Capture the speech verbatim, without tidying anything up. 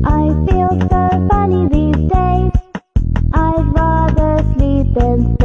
I feel so funny these days. I'd rather sleep than